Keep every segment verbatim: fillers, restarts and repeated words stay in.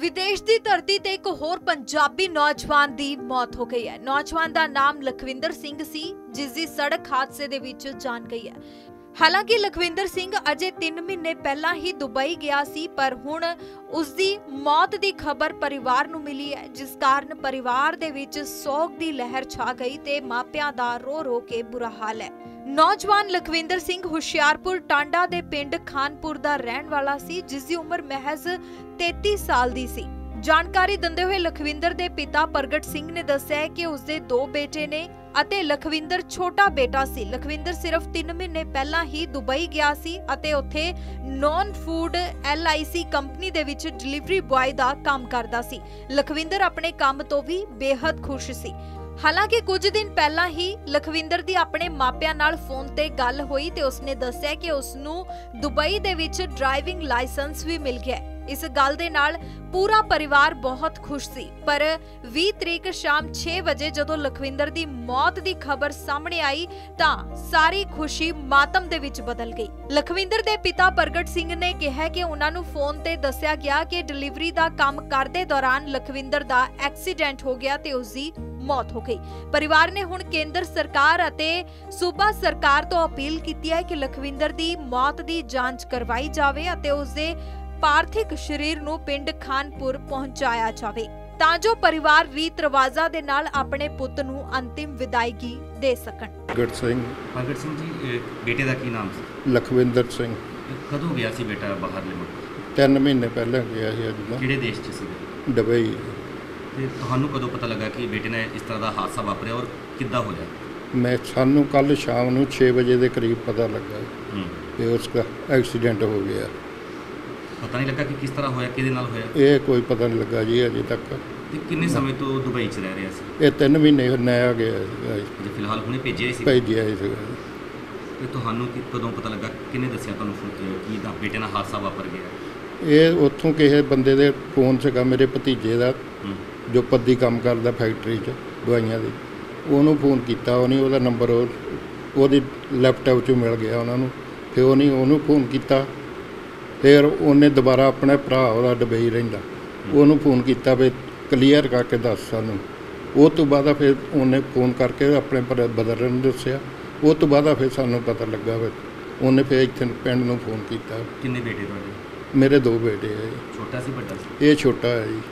विदेश की धरती ते एक होर पंजाबी नौजवान की मौत हो गई है। नौजवान का नाम लखविंदर सिंह सी, जिसकी सड़क हादसे दे विच जान गई है। हालांकि लखविंदर सिंह अजे तीन महीने पहला ही दुबई गया सी, पर हुण उसकी मौत की खबर परिवार नूं मिली है, जिस कारण परिवार दे विच सोग की लहर छा गई ते मापियां दा रो रो के बुरा हाल है। नौजवान लखविंदर सिंह हुशियारपुर टांडा दे पिंड खानपुर दा रहन वाला सी, जिसकी उम्र महज तैंती साल दी सी। जानकारी दिंदे हुए लखविंदर दे पिता प्रगट सिंह ने दस्सिया कि उसके दो बेटे ने अते लखविंदर छोटा बेटा सी। लखविंदर सिर्फ तीन महीने पहला ही दुबई गया सी अते उत्थे non food L I C company दे विच डिलीवरी बॉय दा काम करदा सी। लखविंदर अपने काम तो भी बेहद खुश सी। हालांकि कुछ दिन पहला ही लखविंदर दी अपने मापियां नाल फोन ते गल हुई ते उसने दस्सिया कि उसनू दुबई दे विच ड्राइविंग लाइसेंस भी मिल गया। इस गल दे नाल पूरा परिवार बहुत खुश सी, पर बीस तरीक शाम छह बजे जदों लखविंदर दी मौत दी खबर सामने आई तां सारी खुशी मातम दे विच बदल गई। लखविंदर दे पिता प्रगट सिंह ने कहा कि उन्हां नूं फोन ते दस्सिया गया कि डिलीवरी दा काम करदे दौरान लखविंदर दा एक्सीडेंट हो गया ते उसदी मौत हो गई। परिवार ने हुण केंद्र सरकार अते सूबा सरकार तो अपील कीती है कि लखविंदर दी मौत दी जांच करवाई जावे अते उसदे पार्थिक शरीर नूं पिंड खानपुर पहुंचाया जावे तां जो परिवार रीत रिवाजां दे नाल अपने पुੱਤ नूं अंतिम विदायगी दे सकण। प्रगट सिंह प्रगट सिंह जी, बेटे ਦਾ ਕੀ ਨਾਮ ਸੀ? लखविंदर सिंह। ਕਦੋਂ ਗਿਆ ਸੀ ਬੇਟਾ ਬਾਹਰਲੇ ਮੁਲਕ? तीन महीने पहले गया ਸੀ ਅੱਜ ਦਾ। ਕਿਹੜੇ ਦੇਸ਼ 'ਚ ਸੀ? ਦੁਬਈ। ਤੇ ਤੁਹਾਨੂੰ ਕਦੋਂ ਪਤਾ ਲੱਗਾ ਕਿ ਬੇਟੇ ਨੇ ਇਸ ਤਰ੍ਹਾਂ ਦਾ ਹਾਦਸਾ ਵਾਪਰਿਆ ਔਰ ਕਿੱਦਾਂ ਹੋਇਆ? मैं ਸਾਨੂੰ ਕੱਲ ਸ਼ਾਮ ਨੂੰ छह ਵਜੇ ਦੇ ਕਰੀਬ ਪਤਾ ਲੱਗਾ ਹੂੰ ਕਿ ਉਸका ਐਕਸੀਡੈਂਟ ਹੋ ਗਿਆ। ਪਤਾ ਨਹੀਂ ਲੱਗਾ ਕਿ ਕਿਸ ਤਰ੍ਹਾਂ ਹੋਇਆ, ਕਿਹਦੇ ਨਾਲ ਹੋਇਆ? ਇਹ ਕੋਈ ਪਤਾ ਨਹੀਂ ਲੱਗਾ ਜੀ ਅਜੇ ਤੱਕ। ਤੇ ਕਿੰਨੇ ਸਮੇਂ ਤੋਂ ਦੁਬਈ 'ਚ ਰਹਿ ਰਿਹਾ ਸੀ? ਇਹ ਤਿੰਨ ਮਹੀਨੇ ਨਇਆ ਗਿਆ ਸੀਗਾ ਜੀ। ਜੇ ਫਿਲਹਾਲ ਹੁਣੇ ਭੇਜਿਆ ਸੀ? ਭੇਜਿਆ ਸੀਗਾ। ਤੇ ਤੁਹਾਨੂੰ ਕਿ ਕਦੋਂ ਪਤਾ ਲੱਗਾ, ਕਿਹਨੇ ਦੱਸਿਆ ਤੁਹਾਨੂੰ ਕਿ ਦਾ ਬੇਟੇ ਨਾਲ ਹਾਦਸਾ ਵਾਪਰ ਗਿਆ? ਇਹ ਉੱਥੋਂ ਕਿਸੇ ਬੰਦੇ ਦੇ ਫੋਨ ਸੀਗਾ, ਮੇਰੇ ਭਤੀਜੇ ਦਾ, ਹੂੰ ਜੋ ਪੱਦੀ ਕੰਮ ਕਰਦਾ ਫੈਕਟਰੀ 'ਚ ਦਵਾਈਆਂ ਦੀ। ਉਹਨੂੰ ਫੋਨ ਕੀਤਾ, ਉਹਨੇ ਉਹਦਾ ਨੰਬਰ ਉਹਦੀ ਲੈਪਟਾਪ 'ਚੋਂ ਮਿਲ ਗਿਆ ਉਹਨਾਂ ਨੂੰ। ਫਿਰ ਉਹਨੇ ਉਹਨੂੰ ਫੋਨ ਕੀਤਾ। ਫਿਰ ਉਹਨੇ ਦੁਬਾਰਾ ਆਪਣੇ ਭਰਾ ਉਹਦਾ ਦੁਬਈ ਰਹਿੰਦਾ, ਉਹਨੂੰ ਫੋਨ ਕੀਤਾ ਵੀ ਕਲੀਅਰ ਕਰਕੇ ਦੱਸ ਸਾਨੂੰ। ਉਹ ਤੋਂ ਬਾਅਦ ਫਿਰ ਉਹਨੇ ਫੋਨ ਕਰਕੇ ਆਪਣੇ ਭਰਾ ਬਦਰ ਨੂੰ ਦੱਸਿਆ। ਉਹ ਤੋਂ ਬਾਅਦ ਫਿਰ ਸਾਨੂੰ ਪਤਾ ਲੱਗਾ ਵੀ ਉਹਨੇ ਫਿਰ ਇੱਥੇ ਪਿੰਡ ਨੂੰ ਫੋਨ ਕੀਤਾ। ਕਿੰਨੇ ਬੇਟੇ ਤੁਹਾਡੇ? ਮੇਰੇ ਦੋ ਬੇਟੇ ਹੈ ਜੀ। ਛੋਟਾ ਸੀ ਵੱਡਾ ਸੀ? ਇਹ ਛੋਟਾ ਹੈ ਜੀ।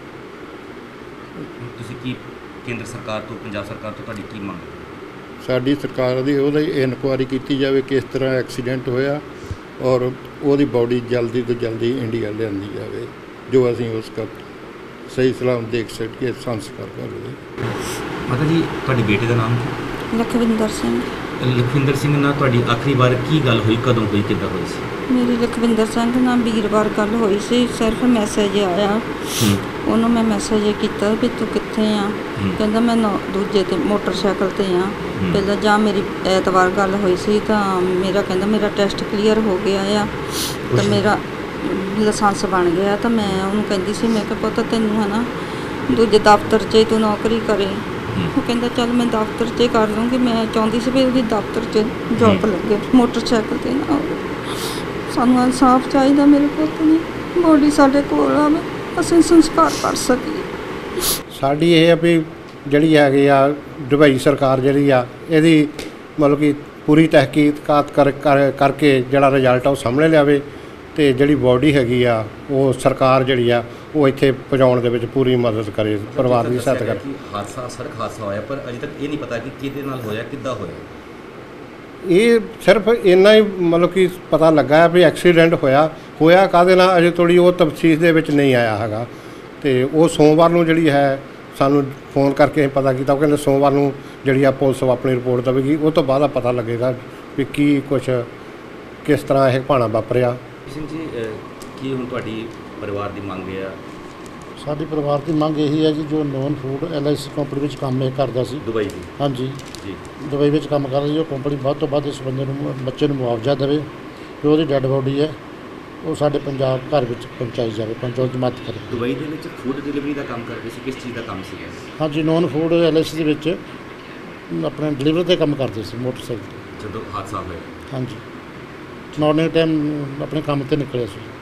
ਤੁਸੀਂ ਕੀ ਕੇਂਦਰ ਸਰਕਾਰ ਤੋਂ, ਪੰਜਾਬ ਸਰਕਾਰ ਤੋਂ ਤੁਹਾਡੀ ਕੀ ਮੰਗ? ਸਾਡੀ ਸਰਕਾਰ ਦੀ ਉਹਦੀ ਇਨਕੁਆਇਰੀ ਕੀਤੀ ਜਾਵੇ ਕਿਸ ਤਰ੍ਹਾਂ ਐਕਸੀਡੈਂਟ ਹੋਇਆ, ਔਰ ਉਹਦੀ ਬੋਡੀ ਜਲਦੀ ਤੋਂ ਜਲਦੀ ਇੰਡੀਆ ਲਿਆਂਦੀ ਜਾਵੇ, ਜੋ ਅਸੀਂ ਉਸका ਸਹੀ ਸਲਾਮ ਦੇਖ ਸਕੀਏ, ਸੰਸਕਾਰ ਕਰਦੇ। ਮਾਤਾ ਜੀ, ਤੁਹਾਡੇ ਬੇਟੇ ਦਾ ਨਾਮ ਕੀ? लखविंदर सिंह। ਲਖਵਿੰਦਰ ਸਿੰਘ ਨਾਲ ਤੁਹਾਡੀ ਆਖਰੀ ਵਾਰ ਕੀ ਗੱਲ ਹੋਈ, ਕਦੋਂ ਹੋਈ, ਕਿੱਦਾਂ ਹੋਈ ਸੀ? मेरी लखविंदर सिंह नाल वीरवार गल हुई सी। सिर्फ मैसेज आया, ਉਹਨੂੰ ਮੈਂ ਮੈਸੇਜ ਕੀਤਾ ਵੀ ਤੂੰ ਕਿੱਥੇ ਆ। ਕਹਿੰਦਾ ਮੈਂ ਨੌ ਦੂਜੇ ਤੇ ਮੋਟਰਸਾਈਕਲ ਤੇ ਆ। ਪਹਿਲਾਂ ਜਾਂ ਮੇਰੀ ਐਤਵਾਰ ਗੱਲ ਹੋਈ ਸੀ ਤਾਂ ਮੇਰਾ ਕਹਿੰਦਾ ਮੇਰਾ ਟੈਸਟ ਕਲੀਅਰ ਹੋ ਗਿਆ ਆ ਤਾਂ ਮੇਰਾ ਲਾਇਸੈਂਸ ਬਣ ਗਿਆ। ਤਾਂ ਮੈਂ ਉਹਨੂੰ ਕਹਿੰਦੀ ਸੀ, ਮੈਂ ਕਿਹਾ ਪੁੱਤ ਤੈਨੂੰ ਹੈ ਨਾ ਦੂਜੇ ਦਫ਼ਤਰ 'ਚ ਤੂੰ ਨੌਕਰੀ ਕਰੇ। ਉਹ ਕਹਿੰਦਾ ਚੱਲ ਮੈਂ ਦਫ਼ਤਰ 'ਚ ਕਰ ਲੂੰਗੀ। ਮੈਂ ਚਾਹੁੰਦੀ ਸੀ ਵੀ ਉਹਦੀ ਦਫ਼ਤਰ 'ਚ ਜੋਬ ਲੱਗੇ, ਮੋਟਰਸਾਈਕਲ 'ਤੇ ਨਾ ਹੋਵੇ। ਸਾਨੂੰ ਇਨਸਾਫ ਚਾਹੀਦਾ, ਮੇਰੇ ਪੁੱਤ ਨੇ ਬੋਡੀ ਸਾਡੇ ਕੋਲ ਆਵੇ, ਅਸੀਂ ਸੰਸਕਾਰ ਕਰ ਸਕੀਏ। ਸਾਡੀ ਇਹ ਆ ਵੀ ਜਿਹੜੀ ਹੈਗੀ ਆ ਦੁਬਈ ਸਰਕਾਰ ਜਿਹੜੀ ਆ ਇਹਦੀ ਮਤਲਬ ਕਿ ਪੂਰੀ ਤਹਿਕੀਕਾਤ ਕਰ ਕਰ- ਕਰਕੇ ਜਿਹੜਾ ਰਿਜ਼ਲਟ ਆ ਉਹ ਸਾਹਮਣੇ ਲਿਆਵੇ ਅਤੇ ਜਿਹੜੀ ਬੋਡੀ ਹੈਗੀ ਆ ਉਹ ਸਰਕਾਰ ਜਿਹੜੀ ਆ ਉਹ ਇੱਥੇ ਪਹੁੰਚਾਉਣ ਦੇ ਵਿੱਚ ਪੂਰੀ ਮਦਦ ਕਰੇ, ਪਰਿਵਾਰ ਦੀ ਸਹਾਇਤਾ ਕਰੇ। ਹਾਦਸਾ ਸੜਕ ਹਾਦਸਾ ਹੋਇਆ, ਪਰ ਅਜੇ ਤੱਕ ਇਹ ਨਹੀਂ ਪਤਾ ਕਿ ਕਿਹਦੇ ਨਾਲ ਹੋਇਆ, ਕਿੱਦਾਂ ਹੋਇਆ। ਇਹ ਸਿਰਫ ਇੰਨਾ ਹੀ ਮਤਲਬ ਕਿ ਪਤਾ ਲੱਗਾ ਵੀ ਐਕਸੀਡੈਂਟ ਹੋਇਆ ਹੋਇਆ ਕਾਹਦੇ ਨਾਲ ਅਜੇ ਥੋੜ੍ਹੀ ਉਹ ਤਫਸੀਲ ਦੇ ਵਿੱਚ ਨਹੀਂ ਆਇਆ ਹੈਗਾ। ਅਤੇ ਉਹ ਸੋਮਵਾਰ ਨੂੰ ਜਿਹੜੀ ਹੈ ਸਾਨੂੰ ਫੋਨ ਕਰਕੇ ਅਸੀਂ ਪਤਾ ਕੀਤਾ। ਉਹ ਕਹਿੰਦੇ ਸੋਮਵਾਰ ਨੂੰ ਜਿਹੜੀ ਆ ਪੁਲਿਸ ਆਪਣੀ ਰਿਪੋਰਟ ਦੇਵੇਗੀ, ਉਹ ਤੋਂ ਬਾਅਦ ਪਤਾ ਲੱਗੇਗਾ ਵੀ ਕੀ ਕੁਛ ਕਿਸ ਤਰ੍ਹਾਂ ਇਹ ਭਾਣਾ ਵਾਪਰਿਆ। ਸਿੰਘ ਜੀ, ਕੀ ਹੁਣ ਤੁਹਾਡੀ ਪਰਿਵਾਰ ਦੀ ਮੰਗ ਹੈ? ਸਾਡੀ ਪਰਿਵਾਰ ਦੀ ਮੰਗ ਇਹੀ ਹੈ ਜੀ, ਜੋ non food L I C company ਵਿੱਚ ਕੰਮ ਇਹ ਕਰਦਾ ਸੀ ਦੁਬਈ ਦੀ। ਹਾਂਜੀ ਜੀ, ਦੁਬਈ ਵਿੱਚ ਕੰਮ ਕਰਦਾ ਸੀ। ਉਹ ਕੰਪਨੀ ਵੱਧ ਤੋਂ ਵੱਧ ਇਸ ਬੰਦੇ ਨੂੰ ਬੱਚੇ ਨੂੰ ਮੁਆਵਜ਼ਾ ਦੇਵੇ, ਜੋ ਉਹਦੀ ਡੈੱਡ ਬੋਡੀ ਹੈ ਉਹ ਸਾਡੇ ਪੰਜਾਬ ਘਰ ਵਿੱਚ ਪਹੁੰਚਾਈ ਜਾਵੇ, ਪਹੁੰਚਾਉਣ ਦੀ ਮਦਦ ਕਰੇ। ਦੁਬਈ ਦੇ ਵਿੱਚ ਫੂਡ ਡਿਲੀਵਰੀ ਦਾ ਕੰਮ ਕਰਦੇ ਸੀ, ਕਿਸ ਚੀਜ਼ ਦਾ ਕੰਮ ਸੀਗਾ? ਹਾਂਜੀ, non food L I C ਦੇ ਵਿੱਚ ਆਪਣੇ ਡਿਲੀਵਰੀ 'ਤੇ ਕੰਮ ਕਰਦੇ ਸੀ ਮੋਟਰਸਾਈਕਲ 'ਤੇ। ਜਦੋਂ ਹਾਦਸਾ ਹੋਇਆ? ਹਾਂਜੀ, ਮਾਰਨਿੰਗ ਟਾਈਮ ਆਪਣੇ ਕੰਮ 'ਤੇ ਨਿਕਲਿਆ ਸੀ।